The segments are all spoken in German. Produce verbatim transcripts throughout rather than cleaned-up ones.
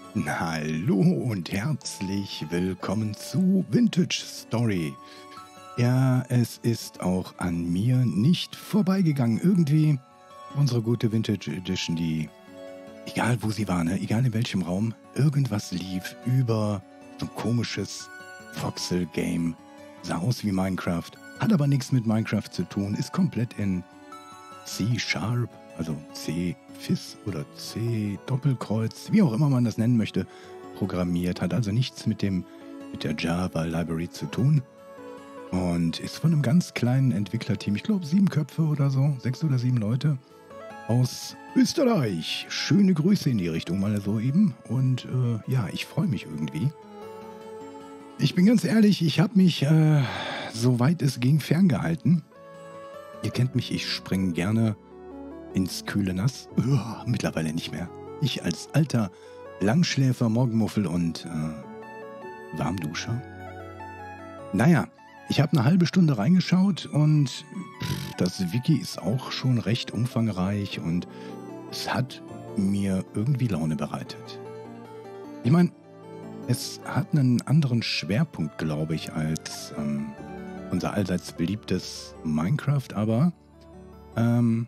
Hallo und herzlich willkommen zu Vintage Story. Ja, es ist auch an mir nicht vorbeigegangen. Irgendwie unsere gute Vintage Edition, die, egal wo sie war, ne, egal in welchem Raum, irgendwas lief über so ein komisches Voxel-Game. Sah aus wie Minecraft, hat aber nichts mit Minecraft zu tun, ist komplett in C-Sharp, also C-Fis oder C-Doppelkreuz, wie auch immer man das nennen möchte, programmiert. Hat also nichts mit dem mit der Java Library zu tun und ist von einem ganz kleinen Entwicklerteam, ich glaube sieben Köpfe oder so, sechs oder sieben Leute aus Österreich. Schöne Grüße in die Richtung mal so eben und äh, ja, ich freue mich irgendwie. Ich bin ganz ehrlich, ich habe mich, äh, soweit es ging, ferngehalten. Ihr kennt mich, ich springe gerne ins kühle Nass. Uah, mittlerweile nicht mehr. Ich als alter Langschläfer, Morgenmuffel und äh, Warmduscher. Naja, ich habe eine halbe Stunde reingeschaut und pff, das Wiki ist auch schon recht umfangreich und es hat mir irgendwie Laune bereitet. Ich meine, es hat einen anderen Schwerpunkt, glaube ich, als ähm, unser allseits beliebtes Minecraft, aber ähm,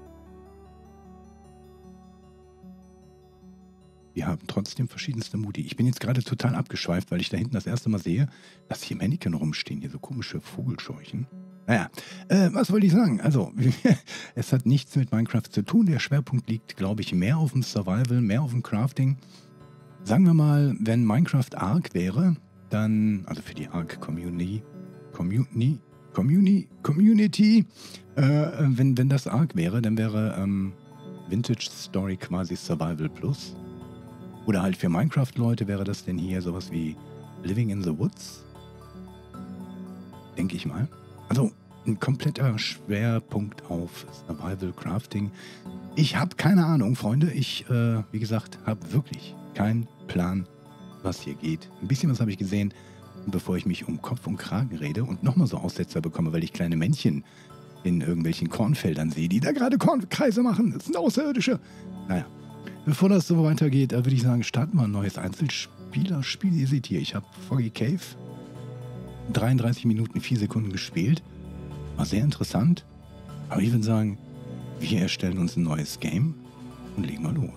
wir haben trotzdem verschiedenste Modi. Ich bin jetzt gerade total abgeschweift, weil ich da hinten das erste Mal sehe, dass hier Mannequin rumstehen, hier so komische Vogelscheuchen. Naja, äh, was wollte ich sagen? Also, es hat nichts mit Minecraft zu tun. Der Schwerpunkt liegt, glaube ich, mehr auf dem Survival, mehr auf dem Crafting. Sagen wir mal, wenn Minecraft Ark wäre, dann, also für die Ark-Community, Community, Community, Community, äh, wenn, wenn das Ark wäre, dann wäre ähm, Vintage Story quasi Survival Plus. Oder halt für Minecraft-Leute wäre das denn hier sowas wie Living in the Woods? Denke ich mal. Also ein kompletter Schwerpunkt auf Survival Crafting. Ich habe keine Ahnung, Freunde. Ich, äh, wie gesagt, habe wirklich keinen Plan, was hier geht. Ein bisschen was habe ich gesehen, bevor ich mich um Kopf und Kragen rede und nochmal so Aussetzer bekomme, weil ich kleine Männchen in irgendwelchen Kornfeldern sehe, die da gerade Kornkreise machen. Das sind Außerirdische. Naja, bevor das so weitergeht, würde ich sagen, starten wir ein neues Einzelspielerspiel. Ihr seht hier, ich habe Foggy Cave dreiunddreißig Minuten, vier Sekunden gespielt. War sehr interessant. Aber ich würde sagen, wir erstellen uns ein neues Game und legen mal los.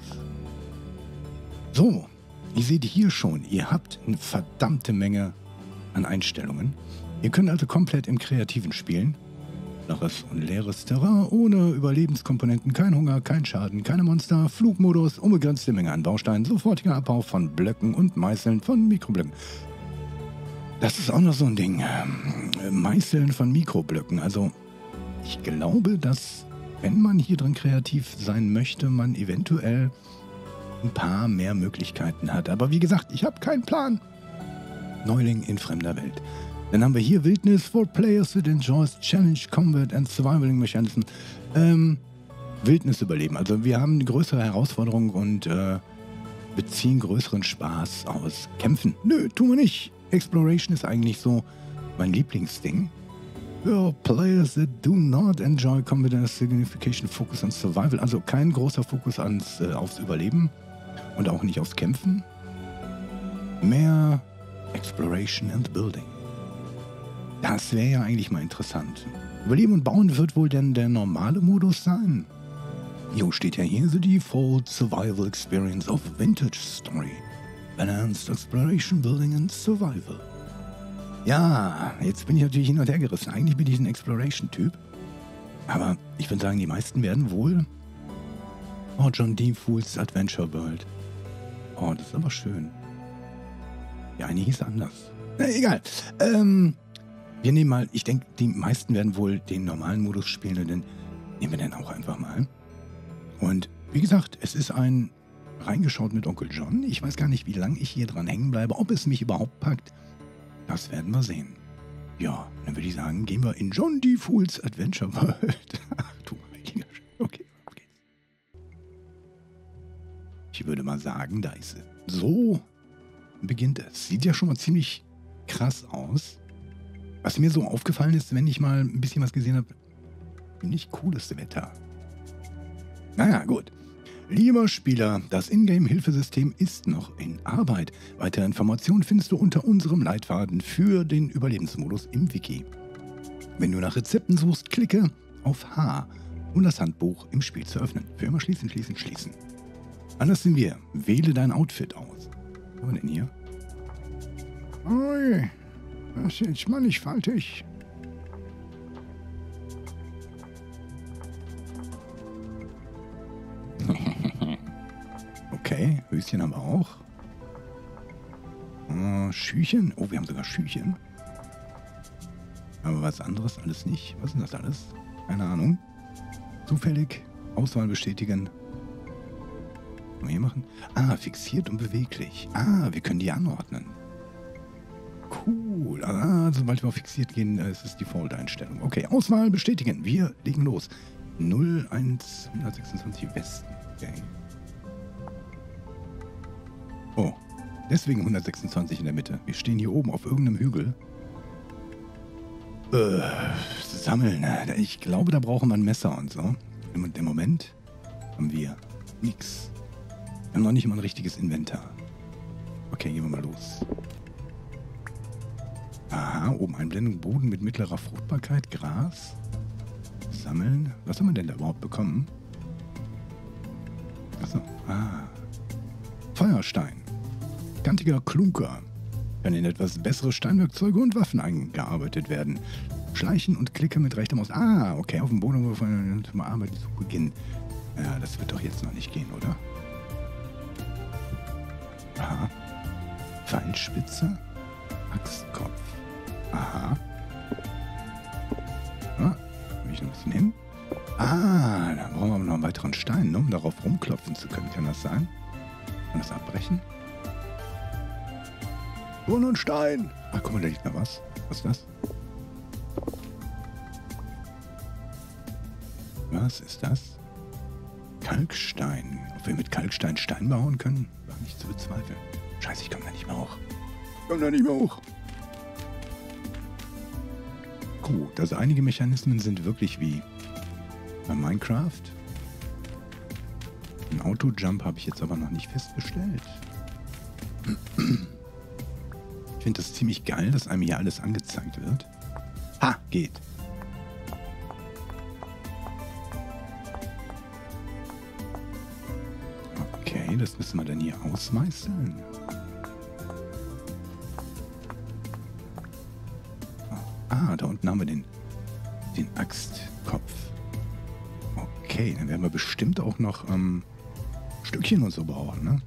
So, ihr seht hier schon, ihr habt eine verdammte Menge an Einstellungen. Ihr könnt also komplett im Kreativen spielen. Flaches und leeres Terrain, ohne Überlebenskomponenten, kein Hunger, kein Schaden, keine Monster, Flugmodus, unbegrenzte Menge an Bausteinen, sofortiger Abbau von Blöcken und Meißeln von Mikroblöcken. Das ist auch noch so ein Ding. Meißeln von Mikroblöcken. Also, ich glaube, dass, wenn man hier drin kreativ sein möchte, man eventuell ein paar mehr Möglichkeiten hat. Aber wie gesagt, ich habe keinen Plan. Neuling in fremder Welt. Dann haben wir hier Wildnis for players that enjoys challenge, combat and survivaling mechanism. Ähm, Wildnis überleben. Also wir haben eine größere Herausforderung und äh, beziehen größeren Spaß aus Kämpfen. Nö, tun wir nicht. Exploration ist eigentlich so mein Lieblingsding. For players that do not enjoy combat and signification focus on survival. Also kein großer Fokus ans, äh, aufs Überleben und auch nicht aufs Kämpfen. Mehr Exploration and Building. Das wäre ja eigentlich mal interessant. Überleben und Bauen wird wohl denn der normale Modus sein. Jo, steht ja hier, the default survival experience of Vintage Story. Balanced Exploration, Building and Survival. Ja, jetzt bin ich natürlich hin und her gerissen. Eigentlich bin ich ein Exploration-Typ. Aber ich würde sagen, die meisten werden wohl... Oh, John D. Fools Adventure World. Oh, das ist aber schön. Ja, eine hieß anders. Na, egal. Ähm... Wir nehmen mal, ich denke, die meisten werden wohl den normalen Modus spielen und dann nehmen wir den auch einfach mal. Und wie gesagt, es ist ein reingeschaut mit Onkel John. Ich weiß gar nicht, wie lange ich hier dran hängen bleibe, ob es mich überhaupt packt. Das werden wir sehen. Ja, dann würde ich sagen, gehen wir in John D. Fools Adventure World. Ach du heiliger Sch- Okay, okay. Ich würde mal sagen, da ist es. So beginnt es. Sieht ja schon mal ziemlich krass aus. Was mir so aufgefallen ist, wenn ich mal ein bisschen was gesehen habe, nicht cooles Wetter. Naja, gut. Lieber Spieler, das Ingame-Hilfesystem ist noch in Arbeit. Weitere Informationen findest du unter unserem Leitfaden für den Überlebensmodus im Wiki. Wenn du nach Rezepten suchst, klicke auf H, um das Handbuch im Spiel zu öffnen. Für immer schließen, schließen, schließen. Anders sind wir. Wähle dein Outfit aus. Was haben wir denn hier? Ui, das ist jetzt mannigfaltig. Okay, Höschen haben wir auch. Äh, Schüchen. Oh, wir haben sogar Schüchen. Aber was anderes alles nicht. Was ist denn das alles? Keine Ahnung. Zufällig. Auswahl bestätigen. Was können wir hier machen? Ah, fixiert und beweglich. Ah, wir können die anordnen. Cool. Ah, sobald wir auf fixiert gehen, ist es Default-Einstellung. Okay, Auswahl bestätigen. Wir legen los. null eins hundertsechsundzwanzig Westen. Okay. Oh, deswegen hundertsechsundzwanzig in der Mitte. Wir stehen hier oben auf irgendeinem Hügel. Äh, sammeln. Ich glaube, da brauchen wir ein Messer und so. Im, im Moment haben wir nichts. Wir haben noch nicht mal ein richtiges Inventar. Okay, gehen wir mal los. Aha, oben Einblendung, Boden mit mittlerer Fruchtbarkeit, Gras. Sammeln. Was haben wir denn da überhaupt bekommen? Achso, ah. Feuerstein. Kantiger Klunker. Können in etwas bessere Steinwerkzeuge und Waffen eingearbeitet werden. Schleichen und Klicke mit rechter Maus. Ah, okay, auf dem Boden und Arbeit zu Beginn. Ja, das wird doch jetzt noch nicht gehen, oder? Aha. Pfeilspitze. Axtkopf. Aha. Ah, will ich noch ein bisschen hin? Ah, da brauchen wir noch einen weiteren Stein, ne, um darauf rumklopfen zu können. Kann das sein? Kann das abbrechen? Oh, noch ein Stein. Ach, guck mal, da liegt noch was. Was ist das? Was ist das? Kalkstein. Ob wir mit Kalkstein Stein bauen können? War nicht zu bezweifeln. Scheiße, ich komme da nicht mehr hoch. Ich komme da nicht mehr hoch. Gut, also einige Mechanismen sind wirklich wie bei Minecraft. Ein Auto-Jump habe ich jetzt aber noch nicht festgestellt. Ich finde das ziemlich geil, dass einem hier alles angezeigt wird. Ha, geht. Okay, das müssen wir dann hier ausmeißeln. Ah, da unten haben wir den, den Axtkopf. Okay, dann werden wir bestimmt auch noch ähm, Stückchen und so brauchen, ne?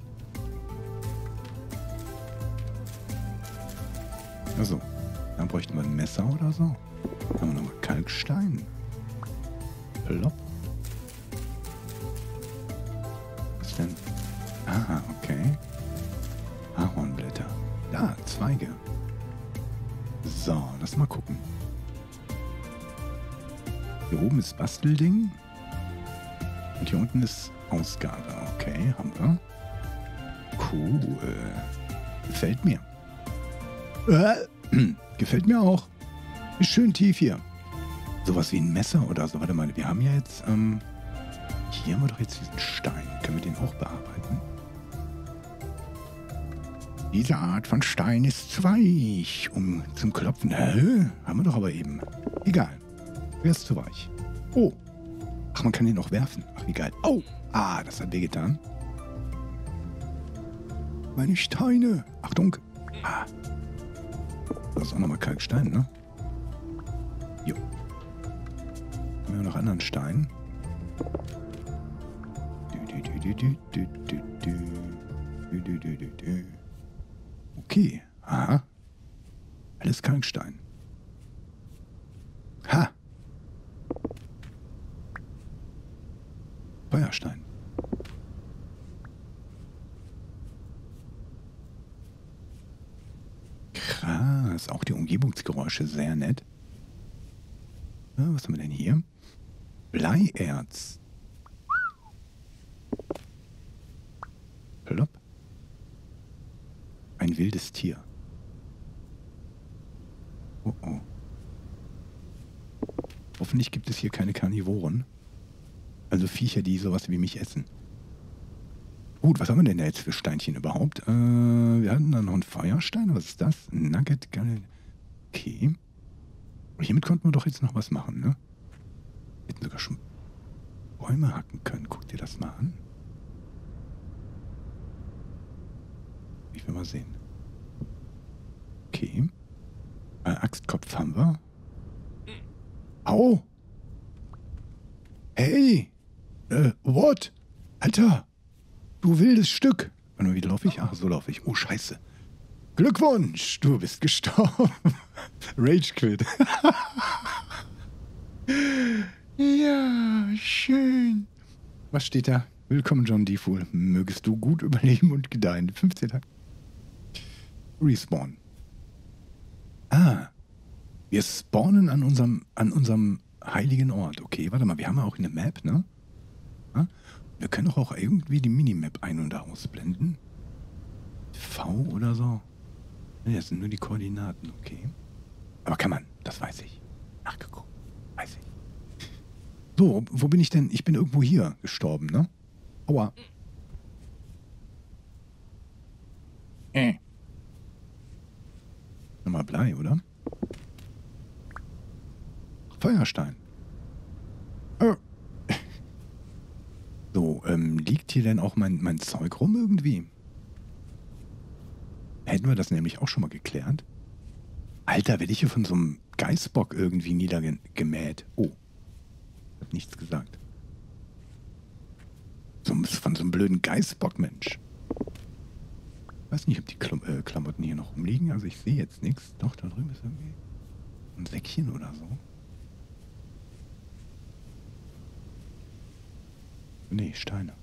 Also, dann bräuchten wir ein Messer oder so. Dann haben wir nochmal Kalkstein. Plopp. Was denn? Ah, okay. Ahornblätter. Da, Zweige. So, lass mal gucken. Hier oben ist Bastelding. Und hier unten ist Ausgabe. Okay, haben wir. Cool. Gefällt mir. Äh, gefällt mir auch. Ist schön tief hier. Sowas wie ein Messer oder so. Warte mal, wir haben ja jetzt, ähm, hier haben wir doch jetzt diesen Stein. Können wir den auch bearbeiten? Diese Art von Stein ist zu weich, um zum Klopfen. Hä? Haben wir doch aber eben. Egal. Wer ist zu weich? Oh. Ach, man kann den auch werfen. Ach, wie geil. Oh. Ah, das hat wehgetan. Meine Steine. Achtung. Ah. Das ist auch nochmal Kalkstein, ne? Jo. Haben wir noch anderen Stein? Okay. Aha. Alles Kalkstein. Ha. Feuerstein. Krass. Auch die Umgebungsgeräusche sehr nett. Ja, was haben wir denn hier? Bleierz. Plopp. Ein wildes Tier. Oh oh. Hoffentlich gibt es hier keine Karnivoren. Also Viecher, die sowas wie mich essen. Gut, was haben wir denn da jetzt für Steinchen überhaupt? Äh, wir hatten da noch einen Feuerstein. Was ist das? Ein Nugget. Geil. Okay. Und hiermit konnten wir doch jetzt noch was machen, ne? Wir hätten sogar schon Bäume hacken können. Guck dir das mal an. Ich will mal sehen. Okay. Äh, Axtkopf haben wir. Au! Hey! Äh, what? Alter! Du wildes Stück! Warte mal, wie laufe ich? Ach, so laufe ich. Oh, scheiße. Glückwunsch! Du bist gestorben. Rage Quit. Ja, schön. Was steht da? Willkommen, John D. Fool. Mögest du gut überleben und gedeihen. fünfzehn Tage. Respawn. Ah. Wir spawnen an unserem, an unserem heiligen Ort. Okay, warte mal, wir haben ja auch eine Map, ne? Ja? Wir können doch auch irgendwie die Minimap ein- und ausblenden. V oder so. Ne, das sind nur die Koordinaten, okay. Aber kann man, das weiß ich. Nachgeguckt, weiß ich. So, wo bin ich denn? Ich bin irgendwo hier gestorben, ne? Aua. Äh. Nochmal Blei, oder? Feuerstein. Oh. So, ähm, liegt hier denn auch mein, mein Zeug rum irgendwie? Hätten wir das nämlich auch schon mal geklärt? Alter, werde ich hier von so einem Geißbock irgendwie niedergemäht. Oh. Hat nichts gesagt. So, von so einem blöden Geißbock, Mensch. Ich weiß nicht, ob die Klam äh, Klamotten hier noch rumliegen. Also ich sehe jetzt nichts. Doch, da drüben ist irgendwie ein Säckchen oder so. Nee, Steine.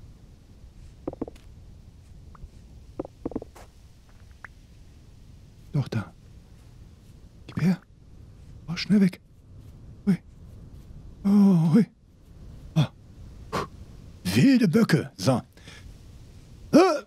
Doch, da. Gib her. Oh, schnell weg. Hui. Oh, hui. Oh. Puh. Wilde Böcke. So. Ah.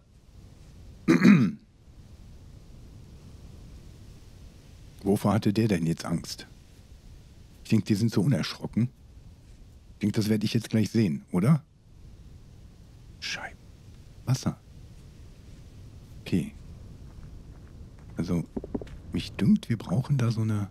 Wovor hatte der denn jetzt Angst? Ich denke, die sind so unerschrocken. Ich denke, das werde ich jetzt gleich sehen, oder? Scheibe. Wasser. Okay. Also, mich dünkt, wir brauchen da so eine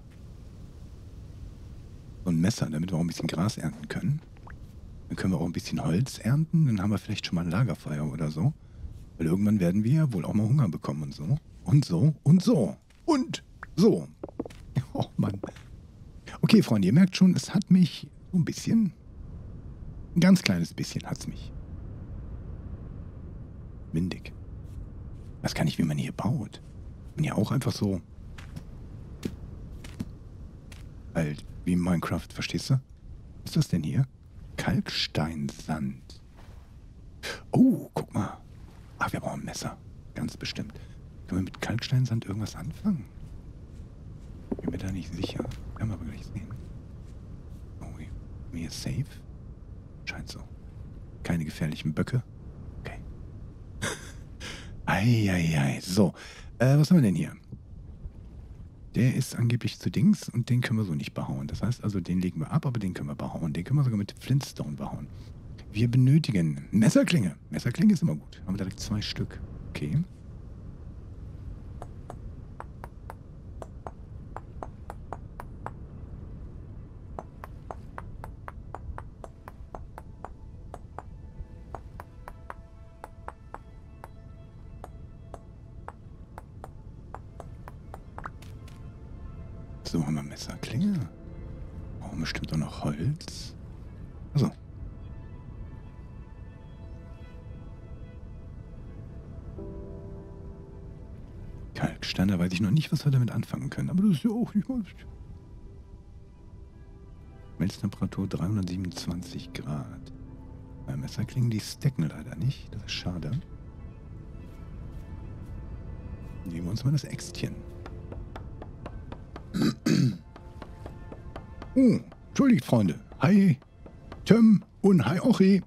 so ein Messer, damit wir auch ein bisschen Gras ernten können. Dann können wir auch ein bisschen Holz ernten. Dann haben wir vielleicht schon mal ein Lagerfeuer oder so. Weil irgendwann werden wir ja wohl auch mal Hunger bekommen und so. Und so und so. Und so. Oh Mann. Okay, Freunde, ihr merkt schon, es hat mich so ein bisschen, ein ganz kleines bisschen hat es mich. Windig. Ich weiß gar nicht, wie man hier baut. Man ja auch einfach so. Halt, wie in Minecraft, verstehst du? Was ist das denn hier? Kalksteinsand. Oh, guck mal. Ach, wir brauchen ein Messer. Ganz bestimmt. Können wir mit Kalksteinsand irgendwas anfangen? Bin mir da nicht sicher. Werden wir aber gleich sehen. Oh, hier safe? Scheint so. Keine gefährlichen Böcke. Okay. Eieiei. So. Äh, was haben wir denn hier? Der ist angeblich zu Dings und den können wir so nicht behauen. Das heißt also, den legen wir ab, aber den können wir behauen. Den können wir sogar mit Flintstone behauen. Wir benötigen Messerklinge. Messerklinge ist immer gut. Haben wir direkt zwei Stück. Okay. So, haben wir Messerklinge. Brauchen bestimmt auch noch Holz. Also. Kalkstein, da weiß ich noch nicht, was wir damit anfangen können. Aber das ist ja auch nicht mal. Schmelztemperatur dreihundertsiebenundzwanzig Grad. Bei Messerklingen, die stacken leider nicht. Das ist schade. Nehmen wir uns mal das Äxtchen. Oh, entschuldigt, Freunde. Hi, Tim und hi, Ochi.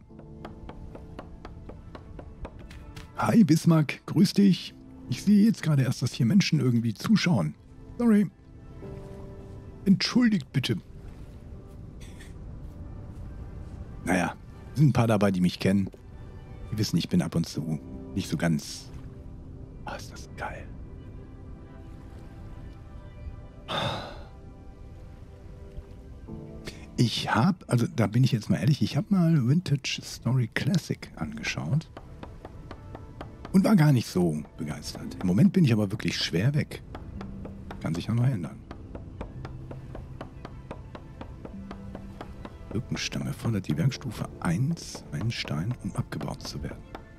Hi, Bismarck. Grüß dich. Ich sehe jetzt gerade erst, dass hier Menschen irgendwie zuschauen. Sorry. Entschuldigt bitte. Naja, sind ein paar dabei, die mich kennen. Die wissen, ich bin ab und zu nicht so ganz... Ah, ist das geil. Ich habe, also da bin ich jetzt mal ehrlich, ich habe mal Vintage Story Classic angeschaut und war gar nicht so begeistert. Im Moment bin ich aber wirklich schwer weg. Kann sich ja noch ändern. Birkenstamm erfordert die Werkstufe eins, einen Stein, um abgebaut zu werden.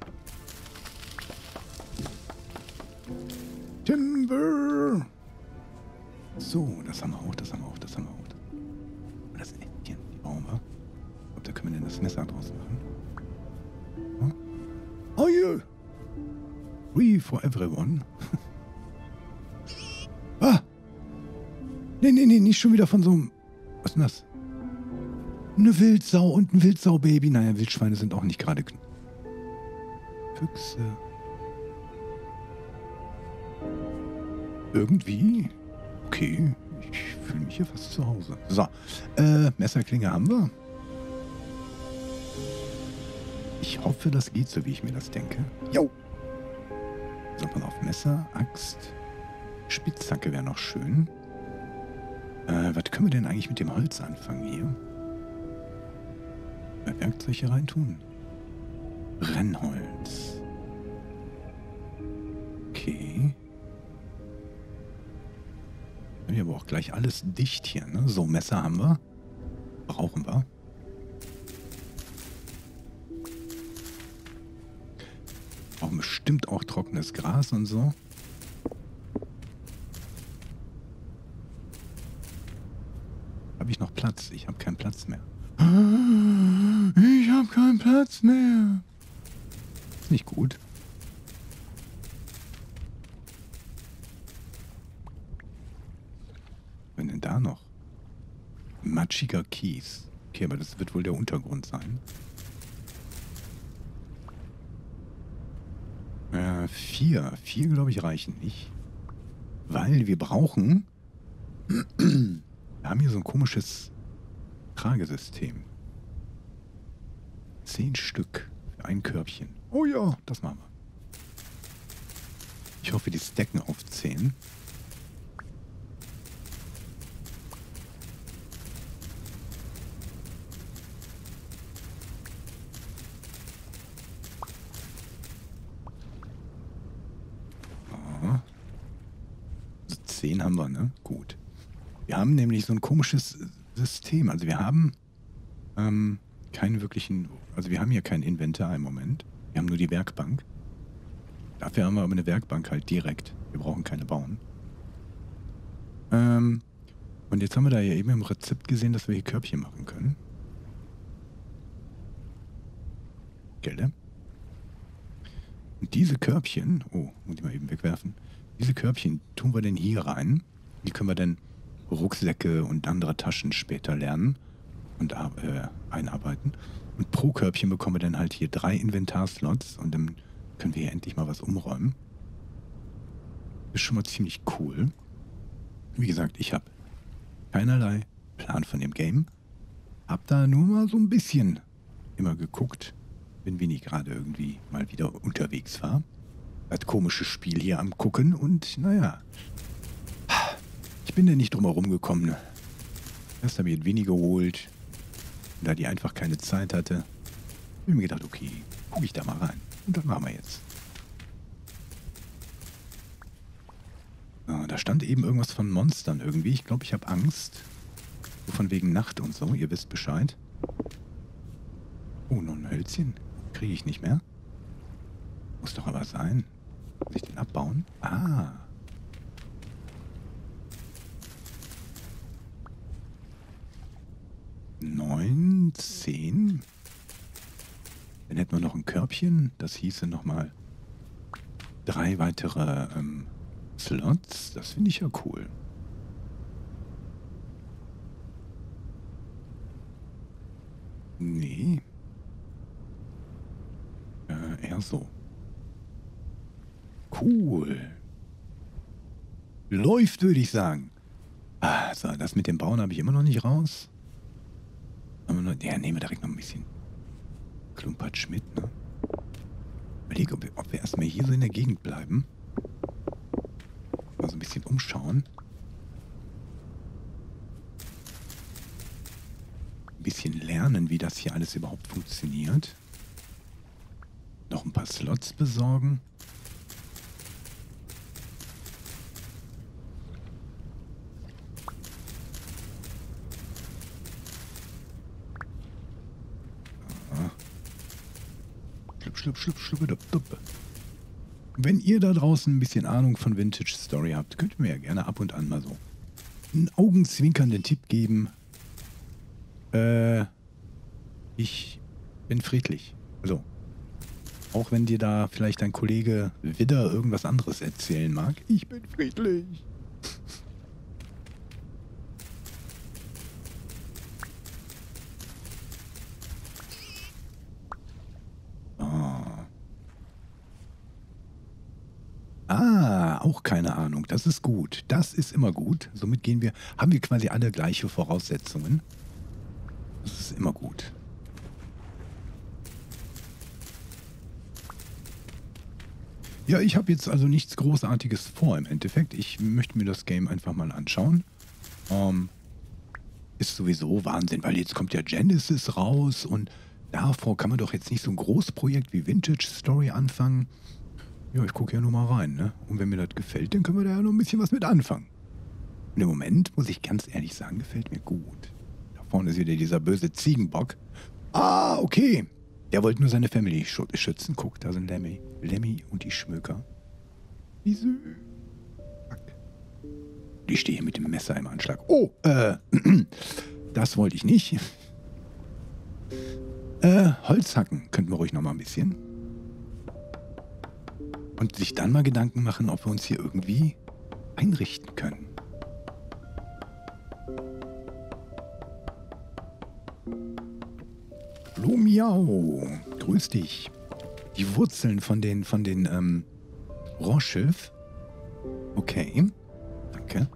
Timber! So, das haben wir auch, das haben wir auch, das haben wir auch. Das Äffchen, die brauchen wir. Ich glaube, da können wir denn das Messer draus machen. Hm? Oh yeah! Free for everyone. Ah! Nee, nee, nee, nicht schon wieder von so einem... Was ist denn das? Eine Wildsau und ein Wildsau-Baby. Naja, Wildschweine sind auch nicht gerade... Füchse. Irgendwie... Okay, ich fühle mich hier fast zu Hause. So, äh, Messerklinge haben wir. Ich hoffe, das geht so, wie ich mir das denke. Jo! So, pass auf, Messer, Axt, Spitzhacke wäre noch schön. Äh, was können wir denn eigentlich mit dem Holz anfangen hier? Bei Werkzeug hier reintun. Brennholz. Okay. Haben wir aber auch gleich alles dicht hier, ne? So, Messer haben wir. Brauchen wir. Brauchen bestimmt auch trockenes Gras und so. Habe ich noch Platz? Ich habe keinen Platz mehr. Ich habe keinen Platz mehr. Ist nicht gut. Wenn denn da noch? Matschiger Kies. Okay, aber das wird wohl der Untergrund sein. Äh, vier. Vier, glaube ich, reichen nicht. Weil wir brauchen... wir haben hier so ein komisches Tragesystem. Zehn Stück für ein Körbchen. Oh ja, das machen wir. Ich hoffe, die stacken auf zehn. zehn haben wir, ne? Gut. Wir haben nämlich so ein komisches System. Also wir haben ähm, keinen wirklichen... Also wir haben hier kein Inventar im Moment. Wir haben nur die Werkbank. Dafür haben wir aber eine Werkbank halt direkt. Wir brauchen keine bauen. Ähm, und jetzt haben wir da ja eben im Rezept gesehen, dass wir hier Körbchen machen können. Gell? Und diese Körbchen... Oh, muss ich mal eben wegwerfen. Diese Körbchen tun wir denn hier rein. Die können wir dann Rucksäcke und andere Taschen später lernen und äh, einarbeiten. Und pro Körbchen bekommen wir dann halt hier drei Inventarslots und dann können wir hier endlich mal was umräumen. Ist schon mal ziemlich cool. Wie gesagt, ich habe keinerlei Plan von dem Game. Hab da nur mal so ein bisschen immer geguckt, wenn Winnie gerade irgendwie mal wieder unterwegs war. Das komische Spiel hier am Gucken und naja, ich bin da nicht drum herum gekommen. Erst habe ich Winnie geholt, da die einfach keine Zeit hatte. Habe ich mir gedacht, okay, gucke ich da mal rein. Und das machen wir jetzt. Ja, da stand eben irgendwas von Monstern irgendwie. Ich glaube, ich habe Angst. So von wegen Nacht und so, ihr wisst Bescheid. Oh, noch ein Hölzchen. Kriege ich nicht mehr. Muss doch aber sein. Muss ich den abbauen? Ah. Neun, zehn. Dann hätten wir noch ein Körbchen. Das hieße nochmal drei weitere ähm, Slots. Das finde ich ja cool. Nee. Äh, eher so. Cool. Läuft, würde ich sagen. Ah, so, das mit dem Bauen habe ich immer noch nicht raus. Aber nur, ja, nehmen wir direkt noch ein bisschen Klumpatsch mit, ne? überlege, ob wir, ob wir erstmal hier so in der Gegend bleiben. Mal so ein bisschen umschauen. Ein bisschen lernen, wie das hier alles überhaupt funktioniert. Noch ein paar Slots besorgen. Schlupp, schlupp, schlupp, dupp, dupp. Wenn ihr da draußen ein bisschen Ahnung von Vintage Story habt, könnt ihr mir ja gerne ab und an mal so einen augenzwinkernden Tipp geben. Äh, ich bin friedlich. Also, auch wenn dir da vielleicht dein Kollege wieder irgendwas anderes erzählen mag, ich bin friedlich. Ah, auch keine Ahnung. Das ist gut. Das ist immer gut. Somit gehen wir, haben wir quasi alle gleiche Voraussetzungen. Das ist immer gut. Ja, ich habe jetzt also nichts Großartiges vor im Endeffekt. Ich möchte mir das Game einfach mal anschauen. Ähm, ist sowieso Wahnsinn, weil jetzt kommt ja Genesis raus und davor kann man doch jetzt nicht so ein Großprojekt wie Vintage Story anfangen. Ja, ich gucke ja nur mal rein, ne? Und wenn mir das gefällt, dann können wir da ja noch ein bisschen was mit anfangen. Und im Moment, muss ich ganz ehrlich sagen, gefällt mir gut. Da vorne ist wieder dieser böse Ziegenbock. Ah, okay. Der wollte nur seine Family schützen. Guck, da sind Lemmy. Lemmy und die Schmöker. Wie süß. Die stehe hier mit dem Messer im Anschlag. Oh, äh, das wollte ich nicht. Äh, Holz hacken könnten wir ruhig noch mal ein bisschen. Und sich dann mal Gedanken machen, ob wir uns hier irgendwie einrichten können. Hallo Miau, grüß dich. Die Wurzeln von den, von den, ähm, Rohrschiff. Okay, danke.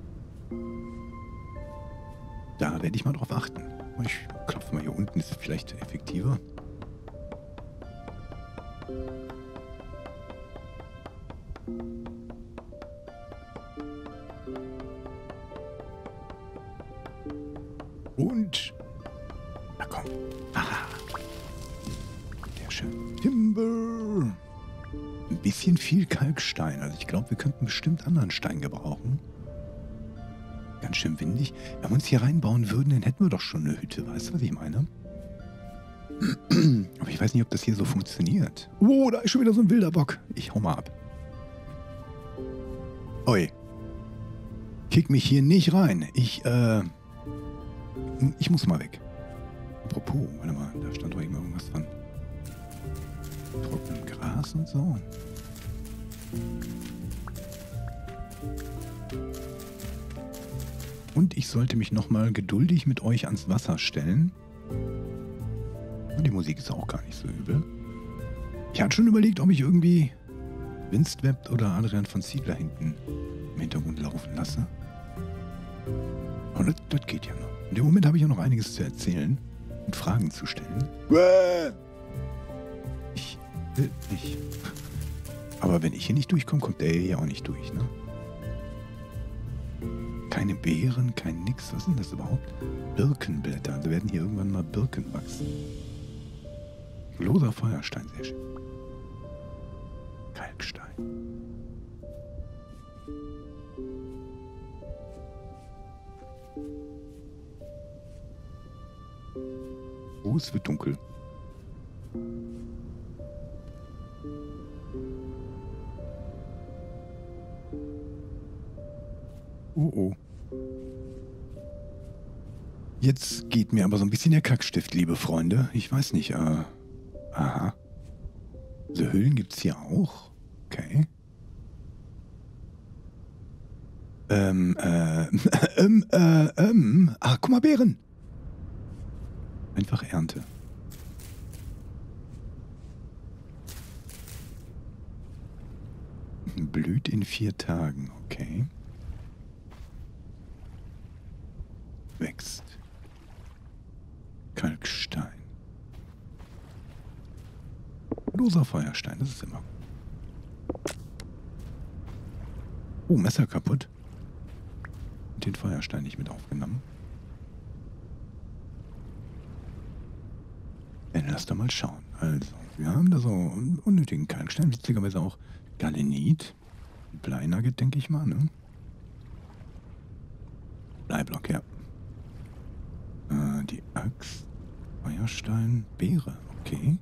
Da werde ich mal drauf achten. Ich klopfe mal hier unten, ist vielleicht effektiver. Und... Na komm. Aha. Sehr schön. Timber. Ein bisschen viel Kalkstein. Also ich glaube, wir könnten bestimmt anderen Stein gebrauchen. Ganz schön windig. Wenn wir uns hier reinbauen würden, dann hätten wir doch schon eine Hütte. Weißt du, was ich meine? Aber ich weiß nicht, ob das hier so funktioniert. Oh, da ist schon wieder so ein wilder Bock. Ich hau mal ab. Oi. Kick mich hier nicht rein. Ich, äh... Ich muss mal weg. Apropos, warte mal, da stand doch irgendwas von trockenem Gras und so. Und ich sollte mich nochmal geduldig mit euch ans Wasser stellen. Und die Musik ist auch gar nicht so übel. Ich hatte schon überlegt, ob ich irgendwie Winstweb oder Adrian von Ziegler hinten im Hintergrund laufen lasse. Aber das, das geht ja noch. In dem Moment habe ich ja noch einiges zu erzählen und Fragen zu stellen. Ich will nicht. Aber wenn ich hier nicht durchkomme, kommt der hier auch nicht durch, ne? Keine Beeren, kein Nix. Was sind das überhaupt? Birkenblätter. Also werden hier irgendwann mal Birken wachsen. Loser Feuerstein, sehr schön. Kalkstein. Oh, es wird dunkel. Oh, oh. Jetzt geht mir aber so ein bisschen der Kackstift, liebe Freunde. Ich weiß nicht, äh... Aha. So Höhlen gibt's hier auch? Okay. Ähm, äh... ähm, äh, ähm... Ah, guck mal, Beeren! Einfach Ernte. Blüht in vier Tagen, okay. Wächst. Kalkstein. Loser Feuerstein, das ist immer. Oh, Messer kaputt. Und den Feuerstein nicht mit aufgenommen. Dann lass doch mal schauen. Also, wir haben da so einen unnötigen Kalkstein, witzigerweise auch Galenit. Bleinugget, denke ich mal, ne? Bleiblock, ja. Äh, die Axt, Feuerstein, Beere, okay.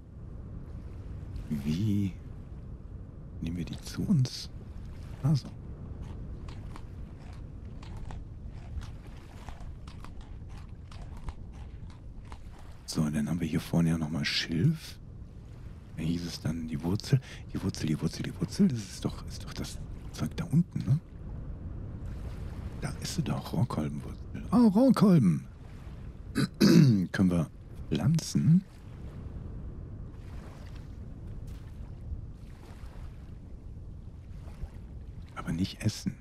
Wie nehmen wir die zu uns? Also. So, dann haben wir hier vorne ja nochmal Schilf. Da hieß es dann die Wurzel. Die Wurzel, die Wurzel, die Wurzel. Das ist doch, ist doch das Zeug da unten, ne? Da ist sie doch, Rohrkolbenwurzel. Oh, Rohrkolben. Können wir pflanzen. Aber nicht essen.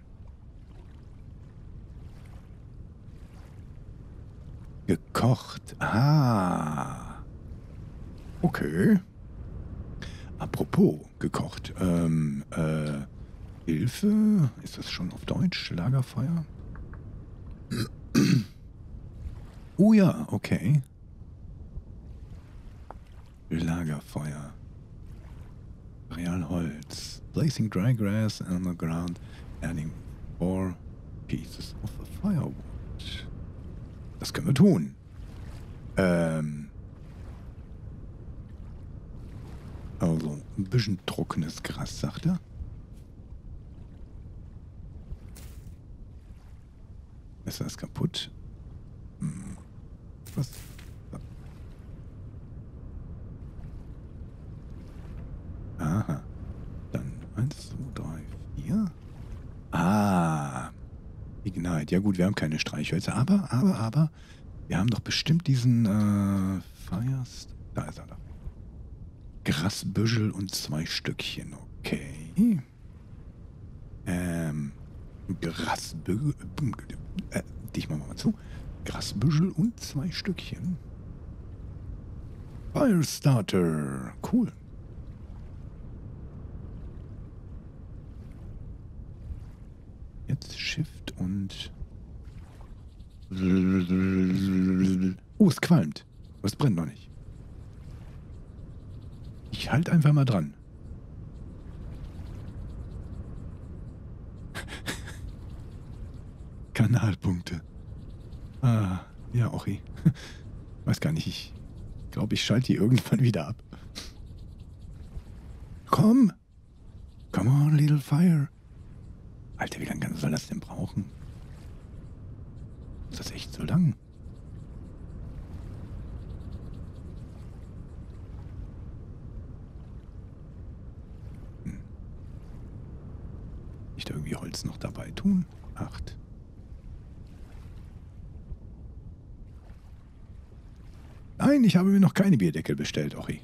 Gekocht. Ah. Okay. Apropos gekocht. Ähm, äh, Hilfe? Ist das schon auf Deutsch? Lagerfeuer? Oh ja, okay. Lagerfeuer. Realholz. Placing dry grass on the ground. Adding four pieces of firewood. Das können wir tun. Ähm. Also, ein bisschen trockenes Gras, sagt er. Messer ist kaputt. Hm. Was? Aha. Dann eins, zwei, drei, vier. Ah. Ignite. Ja gut, wir haben keine Streichhölzer, aber, aber, aber, wir haben doch bestimmt diesen äh, Firest. Da ist er da. Grasbüschel und zwei Stückchen. Okay. Ähm. Grasbüschel. Äh, dich mal mal zu. Grasbüschel und zwei Stückchen. Firestarter. Cool. Jetzt Shift und... Oh, es qualmt. Aber es brennt noch nicht. Ich halte einfach mal dran. Kanalpunkte. Ah, ja, Ochi. Weiß gar nicht, ich glaube, ich schalte die irgendwann wieder ab. Komm! Come on, little fire. Alter, wie lange soll das denn brauchen? Ist das echt so lang? Hm. Nicht irgendwie Holz noch dabei tun? Acht. Nein, ich habe mir noch keine Bierdeckel bestellt, Ochi.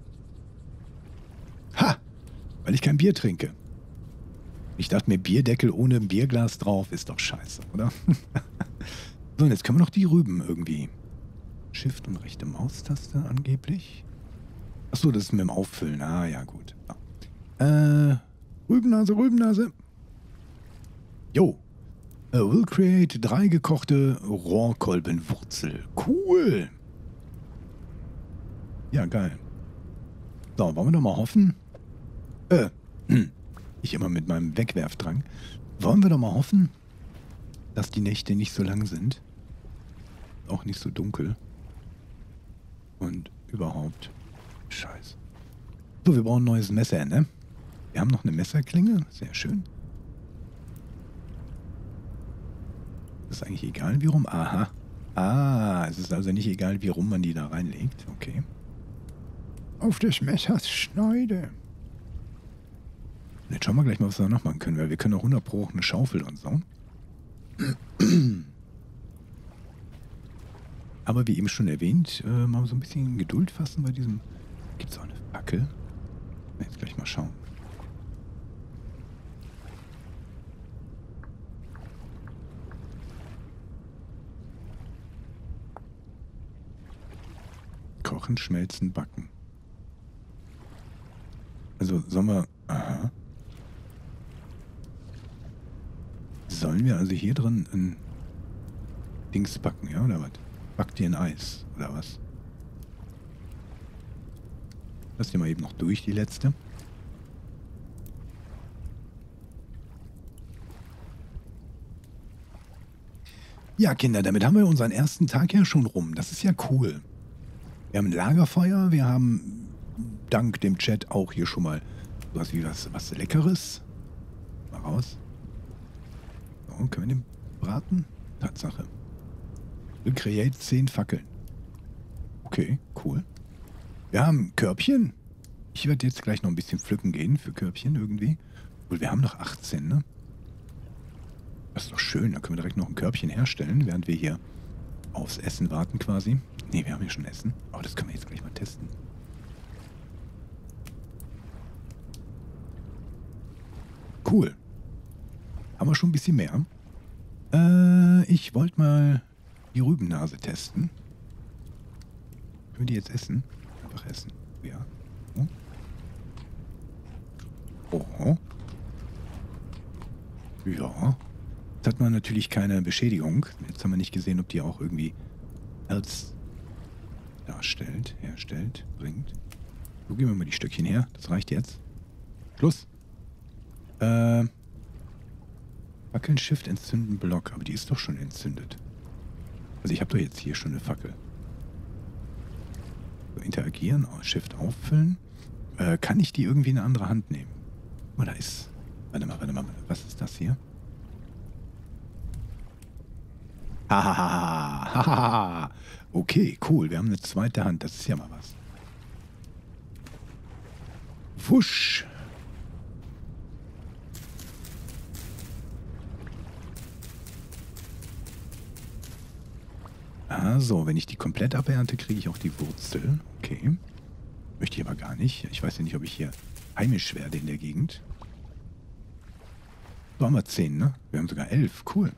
Ha! Weil ich kein Bier trinke. Ich dachte mir, Bierdeckel ohne Bierglas drauf ist doch scheiße, oder? So, und jetzt können wir noch die Rüben irgendwie. Shift und rechte Maustaste angeblich. Achso, das ist mit dem Auffüllen. Ah, ja, gut. Ja. Äh, Rübennase, Rübennase. Jo. Uh, will create drei gekochte Rohrkolbenwurzel. Cool. Ja, geil. So, wollen wir doch mal hoffen? Äh, hm. Ich immer mit meinem Wegwerfdrang. Wollen wir doch mal hoffen, dass die Nächte nicht so lang sind. Auch nicht so dunkel. Und überhaupt. Scheiße. So, wir brauchen ein neues Messer, ne? Wir haben noch eine Messerklinge. Sehr schön. Ist eigentlich egal, wie rum? Aha. Ah, es ist also nicht egal, wie rum man die da reinlegt. Okay. Auf des Messers Schneide. Jetzt schauen wir gleich mal, was wir noch machen können, weil wir können auch hundert Pro eine Schaufel und so. Aber wie eben schon erwähnt, äh, mal so ein bisschen Geduld fassen bei diesem... Gibt es auch eine Fackel? Jetzt gleich mal schauen. Kochen, schmelzen, backen. Also sollen wir... Aha. Sollen wir also hier drin ein Dings backen, ja, oder was? Backt ihr ein Eis, oder was? Lass die mal eben noch durch, die letzte. Ja, Kinder, damit haben wir unseren ersten Tag ja schon rum. Das ist ja cool. Wir haben ein Lagerfeuer, wir haben dank dem Chat auch hier schon mal was wie was, was Leckeres. Mal raus. So, können wir den braten? Tatsache. Wir create zehn Fackeln. Okay, cool. Wir haben Körbchen. Ich werde jetzt gleich noch ein bisschen pflücken gehen für Körbchen irgendwie. Obwohl, wir haben noch achtzehn, ne? Das ist doch schön. Da können wir direkt noch ein Körbchen herstellen, während wir hier aufs Essen warten quasi. Ne, wir haben hier schon Essen. Aber das können wir jetzt gleich mal testen. Cool. Haben wir schon ein bisschen mehr. Äh, ich wollte mal die Rübennase testen. Können wir die jetzt essen? Einfach essen. Ja. Oh. Oh. Ja. Jetzt hat man natürlich keine Beschädigung. Jetzt haben wir nicht gesehen, ob die auch irgendwie Herz darstellt, herstellt, bringt. So, geben wir mal die Stöckchen her. Das reicht jetzt. Schluss. Äh. Fackeln, Shift, entzünden, Block. Aber die ist doch schon entzündet. Also ich habe doch jetzt hier schon eine Fackel. So, interagieren, Shift auffüllen. Äh, kann ich die irgendwie in eine andere Hand nehmen? Oh, da ist... Warte mal, warte mal. Was ist das hier? Hahaha. Hahaha. Okay, cool. Wir haben eine zweite Hand. Das ist ja mal was. Wusch. Also, wenn ich die komplett abernte, kriege ich auch die Wurzel. Okay. Möchte ich aber gar nicht. Ich weiß ja nicht, ob ich hier heimisch werde in der Gegend. So haben wir zehn, ne? Wir haben sogar elf. Cool.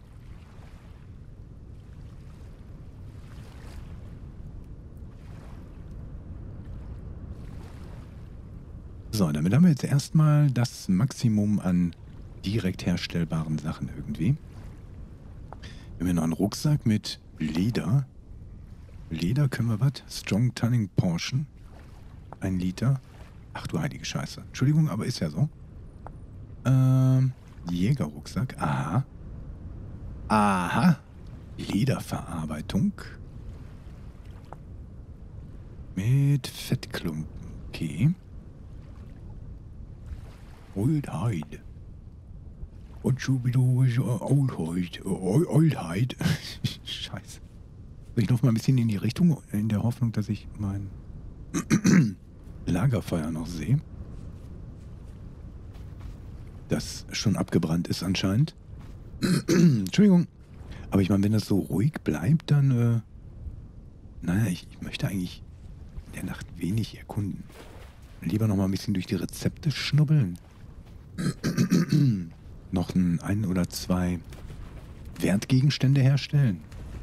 So, damit haben wir jetzt erstmal das Maximum an direkt herstellbaren Sachen irgendwie. Wir haben hier noch einen Rucksack mit Leder. Leder können wir was? Strong Tanning Portion. Ein Liter. Ach du heilige Scheiße. Entschuldigung, aber ist ja so. Ähm, Jägerrucksack. Aha. Aha. Lederverarbeitung. Mit Fettklumpen. Okay. Oldheit. Und schon wieder Oldheit. Oldheit. Scheiße. Ich laufe mal ein bisschen in die Richtung, in der Hoffnung, dass ich mein Lagerfeuer noch sehe. Das schon abgebrannt ist anscheinend. Entschuldigung. Aber ich meine, wenn das so ruhig bleibt, dann... Äh, naja, ich, ich möchte eigentlich in der Nacht wenig erkunden. Lieber noch mal ein bisschen durch die Rezepte schnubbeln. Noch ein, ein oder zwei Wertgegenstände herstellen.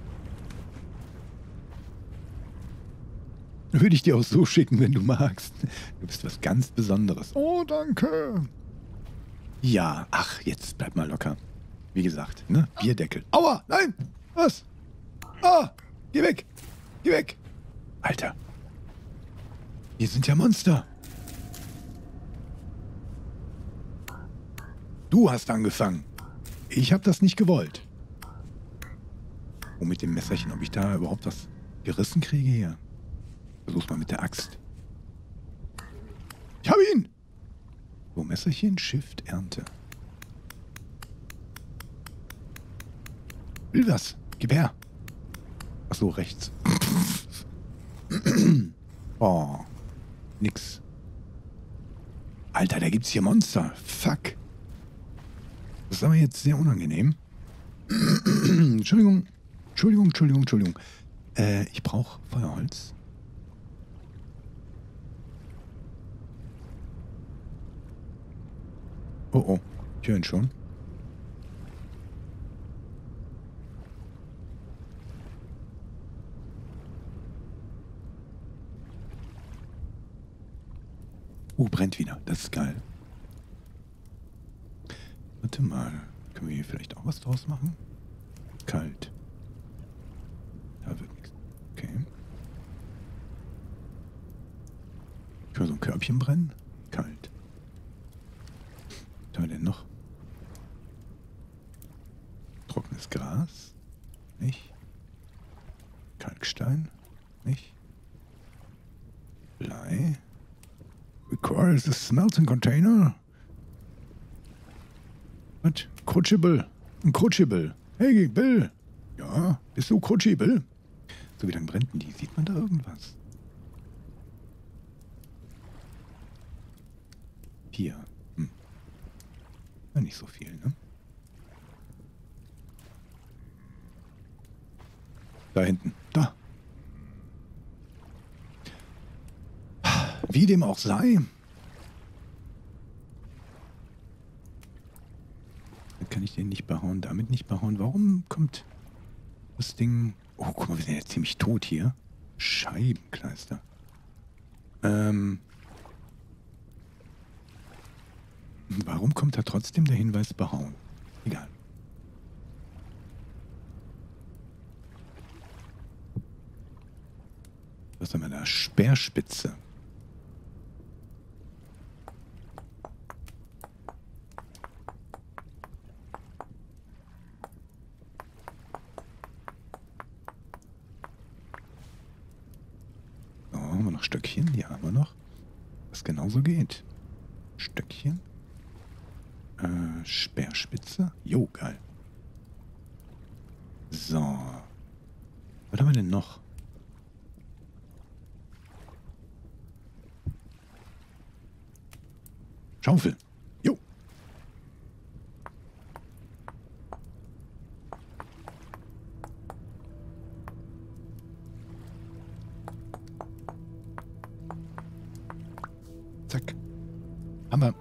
Würde ich dir auch so schicken, wenn du magst. Du bist was ganz Besonderes. Oh, danke. Ja, ach, jetzt bleib mal locker. Wie gesagt, ne? Bierdeckel. Aua, nein! Was? Ah! Geh weg! Geh weg! Alter. Hier sind ja Monster. Du hast angefangen. Ich habe das nicht gewollt. Und mit dem Messerchen, ob ich da überhaupt was gerissen kriege hier. Versuch's mal mit der Axt. Ich habe ihn! So, Messerchen, Shift, Ernte. Will was? Gib her. Ach so, rechts. Oh. Nix. Alter, da gibt's hier Monster. Fuck. Das ist aber jetzt sehr unangenehm. Entschuldigung. Entschuldigung, Entschuldigung, Entschuldigung. Äh, ich brauche Feuerholz. Oh, oh. Ich höre ihn schon. Oh, brennt wieder. Das ist geil. Warte mal. Können wir hier vielleicht auch was draus machen? Kalt. Da wird nichts. Okay. Können wir so ein Körbchen brennen? Kalt. Was haben wir denn noch? Trockenes Gras? Nicht. Kalkstein? Nicht. Blei. Requires a smelting container. Was? Crucible. Ein Crucible. Hey, Bill. Ja, bist du Crucible? So, wie lange brennt denn die? Sieht man da irgendwas? Hier. Hm. Ja, nicht so viel, ne? Da hinten. Da. Wie dem auch sei. Dann kann ich den nicht behauen, damit nicht behauen. Warum kommt das Ding... Oh, guck mal, wir sind ja ziemlich tot hier. Scheibenkleister. Ähm... Warum kommt da trotzdem der Hinweis behauen? Egal. Was haben wir da? Speerspitze. So, haben wir noch Stöckchen? Ja, haben wir noch. Was genauso geht. Stöckchen. Äh, Speerspitze. Jo, geil. So. Was haben wir denn noch? Schaufel. Jo. Zack. Hammer.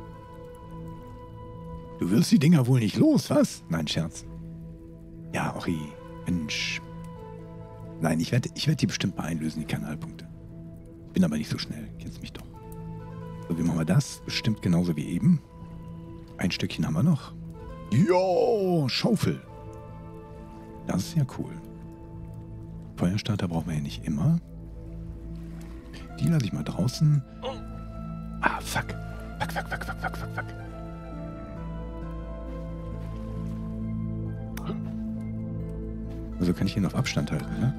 Du wirst die Dinger wohl nicht los, was? Nein, Scherz. Ja, Ori. Mensch. Nein, ich werde ich werd die bestimmt mal einlösen, die Kanalpunkte. Bin aber nicht so schnell. Kennst mich doch. So, wie machen wir das? Bestimmt genauso wie eben. Ein Stückchen haben wir noch. Jo, Schaufel. Das ist ja cool. Feuerstarter brauchen wir ja nicht immer. Die lasse ich mal draußen. Ah, fuck. Fuck, fuck, fuck, fuck, fuck, fuck, fuck. Also kann ich ihn auf Abstand halten, ne?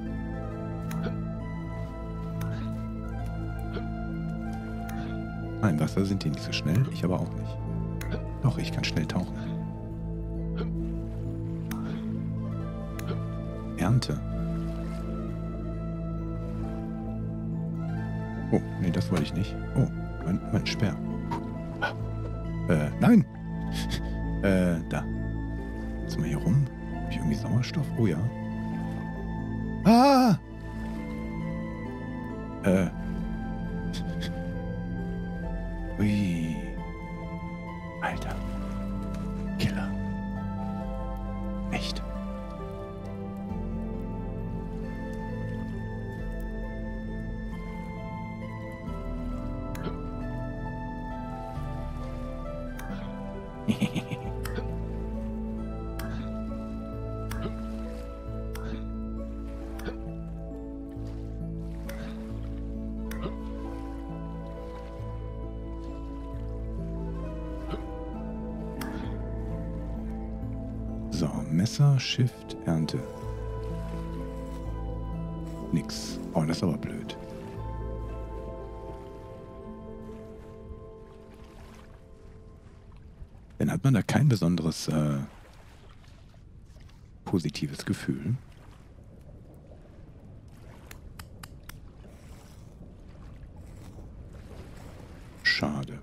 Ah, im Wasser sind die nicht so schnell, ich aber auch nicht. Doch, ich kann schnell tauchen. Ernte. Oh, nee, das wollte ich nicht. Oh, mein, mein Speer. Äh, nein! äh, da. Jetzt mal hier rum. Hab ich irgendwie Sauerstoff? Oh ja. Ah! Äh. Ui. Alter. Killer. Echt. So, Messer, Shift, Ernte. Nix. Oh, das ist aber blöd. Dann hat man da kein besonderes äh, positives Gefühl. Schade.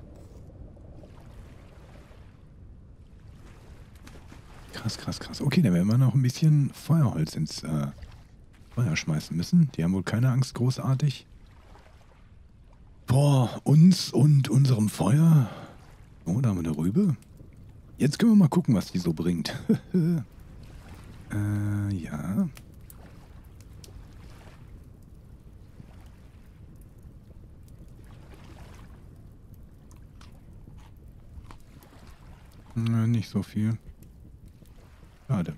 Krass, krass, krass. Okay, dann werden wir noch ein bisschen Feuerholz ins äh, Feuer schmeißen müssen. Die haben wohl keine Angst großartig vor uns und unserem Feuer. Oh, da haben wir eine Rübe. Jetzt können wir mal gucken, was die so bringt. äh, ja. Na, nicht so viel. Schade.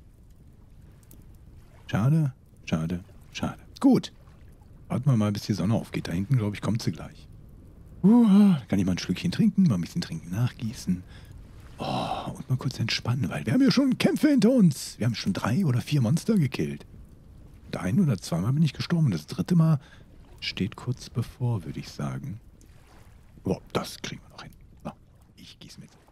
Schade, schade, schade. Gut. Warten wir mal, bis die Sonne aufgeht. Da hinten, glaube ich, kommt sie gleich. Uh, kann ich mal ein Schlückchen trinken, mal ein bisschen trinken, nachgießen. Oh, und mal kurz entspannen, weil wir haben ja schon Kämpfe hinter uns. Wir haben schon drei oder vier Monster gekillt. Und ein oder zweimal bin ich gestorben. Das dritte Mal steht kurz bevor, würde ich sagen. Oh, das kriegen wir noch hin. So, ich gieße mit.